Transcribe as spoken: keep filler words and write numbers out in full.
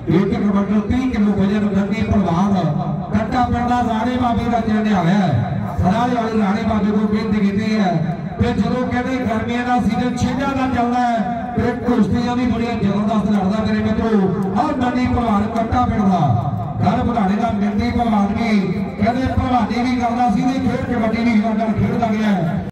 एक कबड्डी तीह किलो वजन गंदी प्रभाव कट्टा पिंड राणे बाबे का चढ़िया है सराय वाले राणे बाबे को बेनती की है फिर जो कहते गर्मियों का सीजन छिंजा का चलता है फिर कुश्तियां भी बड़िया जबरदस्त लड़ता मेरे मित्रों और गंदी प्रभाव कट्टा पिंड का घर बढ़ाने का गंदी प्रभाव की कहते प्रभावी भी करना सी खेल कबड्डी भी खेलता गया है।